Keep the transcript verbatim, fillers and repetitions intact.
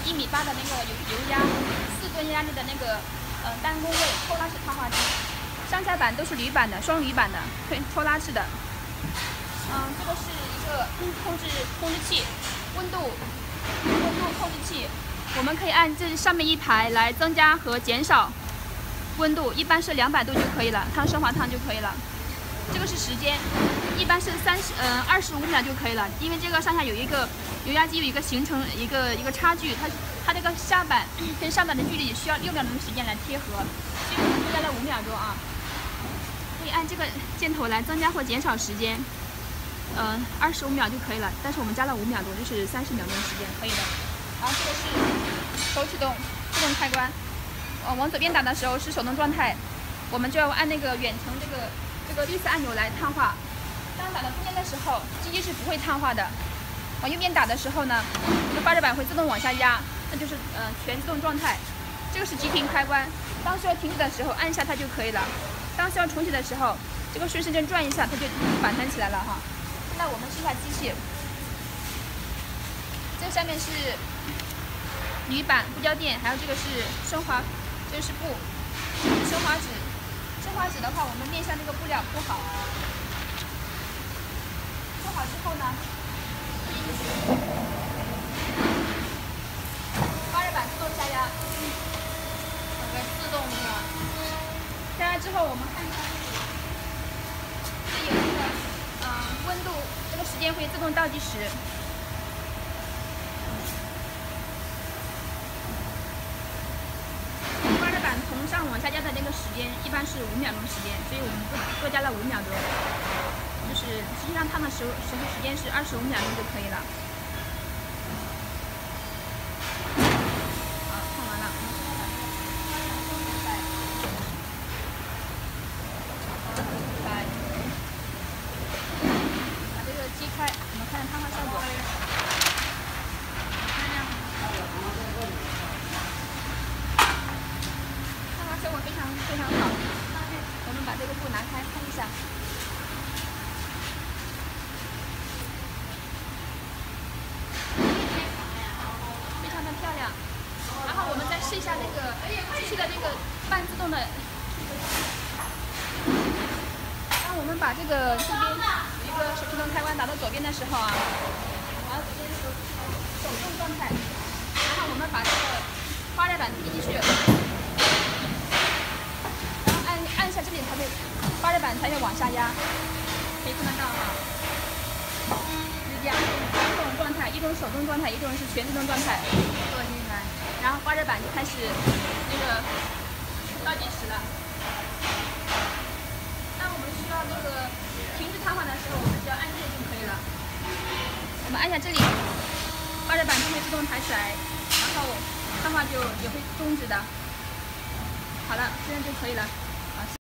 一米八的那个油油压，四吨压力的那个呃单工位拖拉式烫化机。上下板都是铝板的，双铝板的，推拖拉式的。嗯，这个是一个控制控制器，温度温度控制器，我们可以按这上面一排来增加和减少温度，一般是两百度就可以了，烫升华烫就可以了。这个是时间，一般是三十呃二十五秒就可以了，因为这个上下有一个油压机有一个形成一个一个差距，它它这个下板跟上板的距离需要六秒钟的时间来贴合，所以我们多加了五秒钟啊。可以按这个箭头来增加或减少时间，呃，二十五秒就可以了。但是我们加了五秒钟，就是三十秒钟时间，可以的。然后这个是手启动自动开关，呃，往左边打的时候是手动状态，我们就要按那个远程这个这个绿色按钮来烫化。当打到中间的时候，机器是不会烫化的。往右边打的时候呢，这个发热板会自动往下压，那就是呃全自动状态。这个是急停开关，当需要停止的时候按一下它就可以了。当需要重启的时候，这个顺时针转一下，它就反弹起来了哈。那我们试一下机器，这下面是铝板不胶垫，还有这个是升华，这个是布升华纸。升华纸的话，我们面向这个布料铺好，铺好之后呢，发热板自动下压， 那个自动的。 下压之后，我们看一下这里，这有这个嗯、呃、温度，这个时间会自动倒计时。发热板从上往下压的那个时间一般是五秒钟时间，所以我们多多加了五秒钟，就是实际上烫的时候时候时间是二十五秒钟就可以了。好，烫完了。击开，我们看看烫发效果。烫发效果非常非常好。我们把这个布拿开看一下。非常的漂亮。然后我们再试一下那个机器的这个半自动的。当我们把这个这边。这个手启动开关打到左边的时候啊，然后左边手手动状态，然后我们把这个发热板踢进去，然后按按一下这里，它会发热板才会往下压，可以看得到哈。两种状态，一种手动状态，一种是全自动状态。做进来，然后发热板就开始那个倒计时了。当我们需要那个停止烫化的时候，我们只要按这个就可以了。我们按下这里，发热板就会自动抬起来，然后烫化就也会终止的。好了，这样就可以了。